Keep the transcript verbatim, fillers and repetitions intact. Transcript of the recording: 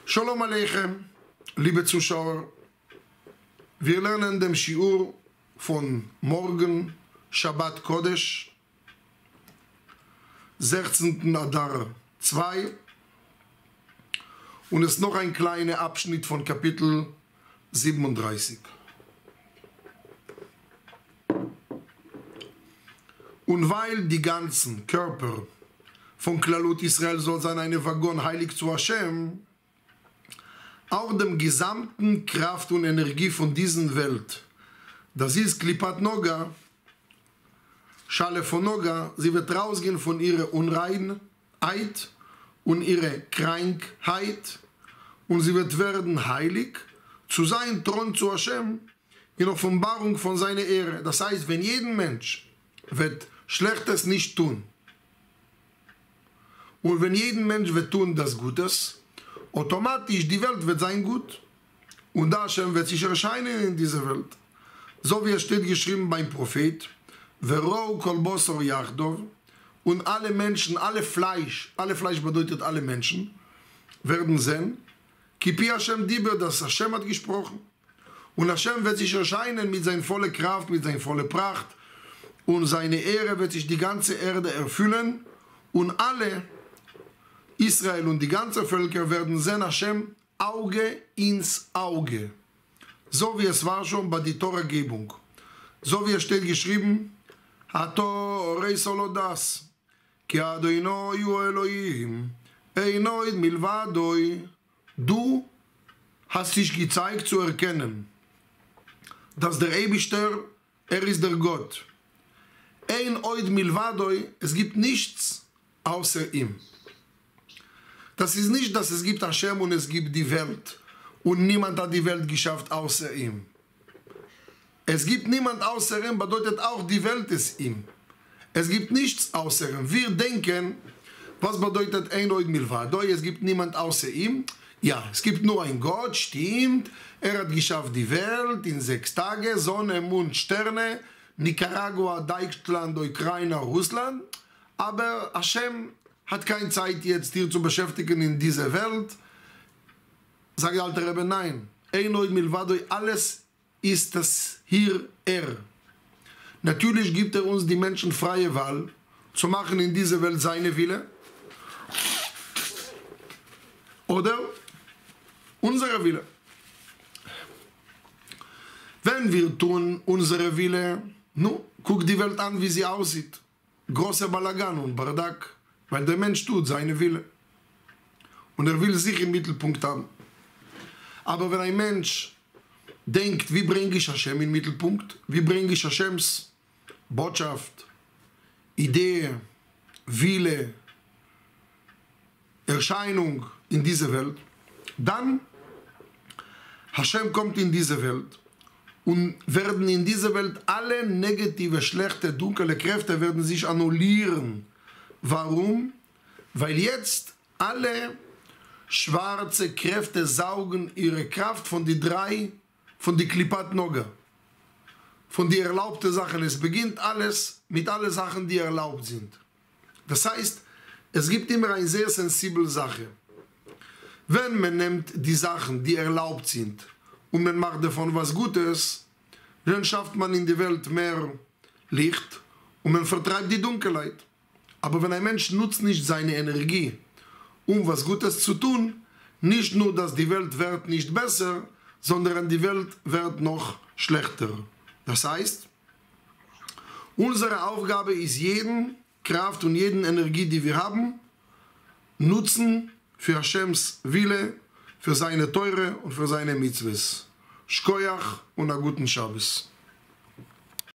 Shalom Aleichem, liebe Zuschauer. Wir lernen den Shiur von morgen, Shabbat Kodesh, sechzehnten Adar zwei. Und es ist noch ein kleiner Abschnitt von Kapitel siebenunddreißig. Und weil die ganzen Körper von Klalut Israel soll sein eine Waggon heilig zu Hashem, auch dem gesamten Kraft und Energie von dieser Welt, das ist Klipat Noga, Schale von Noga, sie wird rausgehen von ihrer Unreinheit und ihrer Krankheit und sie wird werden heilig zu sein Thron zu Hashem in Offenbarung von seiner Ehre. Das heißt, wenn jeden Mensch wird Schlechtes nicht tun und wenn jeden Mensch wird tun das Gutes, automatisch die Welt wird sein gut und da Hashem wird sich erscheinen in dieser Welt. So wie es steht geschrieben beim Prophet, Verou kol bosor yachdov, und alle Menschen, alle Fleisch, alle Fleisch bedeutet alle Menschen, werden sehen, Kipi Hashem Diber, dass Hashem hat gesprochen. Und Hashem wird sich erscheinen mit seiner vollen Kraft, mit seiner vollen Pracht und seine Ehre wird sich die ganze Erde erfüllen und alle Israel und die ganzen Völker werden sehen Hashem Auge ins Auge. So wie es war schon bei der Torahgebung. So wie es steht geschrieben, Hato rei solodas, ki Adonai hu Elohim, eino id milvadoi. Du hast dich gezeigt zu erkennen, dass der Eibishter, er ist der Gott. Ein oid milvadoi, es gibt nichts außer ihm. Das ist nicht, dass es gibt Hashem und es gibt die Welt und niemand hat die Welt geschafft außer ihm. Es gibt niemand außer ihm, bedeutet auch die Welt ist ihm. Es gibt nichts außer ihm. Wir denken, was bedeutet ein oid milvadoi, es gibt niemand außer ihm. Ja, es gibt nur einen Gott, stimmt. Er hat geschafft die Welt in sechs Tagen, Sonne, Mond, Sterne, Nicaragua, Deutschland, Ukraine, Russland. Aber Hashem hat keine Zeit jetzt hier zu beschäftigen in dieser Welt. Sagt der alte Rebbe, nein. Einoid milvadoi, alles ist das hier er. Natürlich gibt er uns die Menschen freie Wahl, zu machen in dieser Welt seine Wille. Oder unsere Wille. Wenn wir tun unsere Wille, nun, guck die Welt an, wie sie aussieht. Großer Balagan und Bardak, weil der Mensch tut seine Wille. Und er will sich im Mittelpunkt haben. Aber wenn ein Mensch denkt, wie bringe ich Hashem in den Mittelpunkt? Wie bringe ich Hashems Botschaft, Idee, Wille, Erscheinung in diese Welt? Dann Hashem kommt in diese Welt und werden in dieser Welt alle negative, schlechte, dunkle Kräfte werden sich annullieren. Warum? Weil jetzt alle schwarze Kräfte saugen ihre Kraft von die drei, von die Klipat Noga, von die erlaubten Sachen. Es beginnt alles mit allen Sachen, die erlaubt sind. Das heißt, es gibt immer eine sehr sensible Sache. Wenn man nimmt die Sachen, die erlaubt sind, und man macht davon was Gutes, dann schafft man in der Welt mehr Licht und man vertreibt die Dunkelheit. Aber wenn ein Mensch nutzt nicht seine Energie, um was Gutes zu tun, nicht nur, dass die Welt wird nicht besser, sondern die Welt wird noch schlechter. Das heißt, unsere Aufgabe ist, jeden Kraft und jeden Energie, die wir haben, nutzen für Hashems Wille, für seine Teure und für seine Mitzvahs. Shkoyach und einen guten Shabbos.